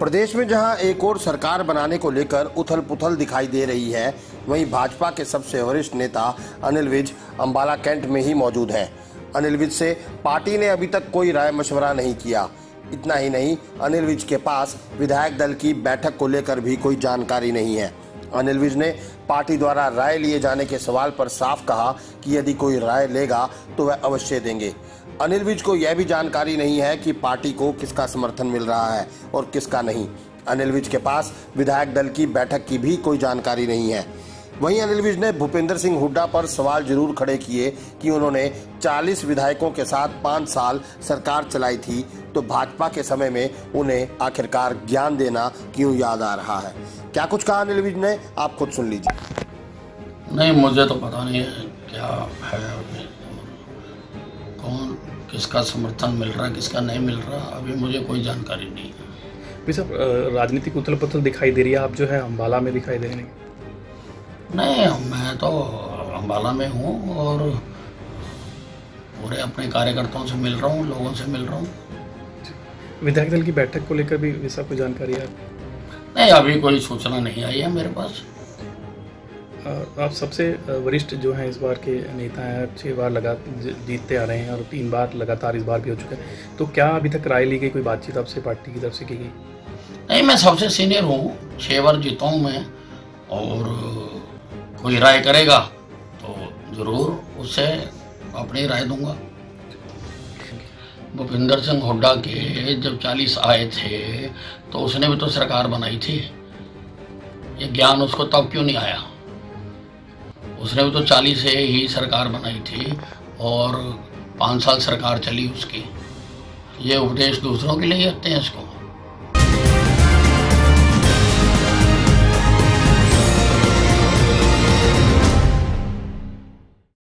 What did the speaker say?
प्रदेश में जहां एक और सरकार बनाने को लेकर उथल पुथल दिखाई दे रही है, वहीं भाजपा के सबसे वरिष्ठ नेता अनिल विज अंबाला कैंट में ही मौजूद हैं। अनिल विज से पार्टी ने अभी तक कोई राय मशवरा नहीं किया। इतना ही नहीं, अनिल विज के पास विधायक दल की बैठक को लेकर भी कोई जानकारी नहीं है। अनिल विज ने पार्टी द्वारा राय लिए जाने के सवाल पर साफ कहा कि यदि कोई राय लेगा तो वह अवश्य देंगे। अनिल विज को यह भी जानकारी नहीं है कि पार्टी को किसका समर्थन मिल रहा है और किसका नहीं। अनिल विज के पास विधायक दल की बैठक की भी कोई जानकारी नहीं है। वहीं अनिल विज ने भूपेंद्र सिंह हुड्डा पर सवाल जरूर खड़े किए कि उन्होंने 40 विधायकों के साथ 5 साल सरकार चलाई थी, तो भाजपा के समय में उन्हें आखिरकार ज्ञान देना क्यों याद आ रहा है। क्या कुछ कहा अनिल विज ने, आप खुद सुन लीजिए। नहीं, मुझे तो पता नहीं है क्या है अभी, कौन किसका समर्थन मिल रहा है किसका नहीं मिल रहा, अभी मुझे कोई जानकारी नहीं है। भी सब राजनीतिक उथल पुथल दिखाई दे रही है, आप जो है अम्बाला में दिखाई दे रहे हैं। नहीं, मैं तो अम्बाला में हूँ और पूरे अपने कार्यकर्ताओं से मिल रहा हूँ, लोगों से मिल रहा हूँ। विधायक दल की बैठक को लेकर भी वैसा कोई जानकारी है? नहीं, अभी कोई सूचना नहीं आई है मेरे पास। आप सबसे वरिष्ठ जो हैं इस बार के नेता हैं, 6 बार जीतते आ रहे हैं और 3 बार लगातार इस बार भी हो चुका है, तो क्या अभी तक राय ली गई, कोई बातचीत आपसे पार्टी की तरफ से की गई? नहीं, मैं सबसे सीनियर हूँ, 6 बार जीता हूँ मैं, और कोई राय करेगा तो जरूर उससे अपनी राय दूंगा। भूपेंद्र सिंह हुड्डा के जब 40 आए थे तो उसने भी तो सरकार बनाई थी, ये ज्ञान उसको तब क्यों नहीं आया? उसने भी तो 40 से ही सरकार बनाई थी और 5 साल सरकार चली उसकी। ये उपदेश दूसरों के लिए ही रखते हैं इसको।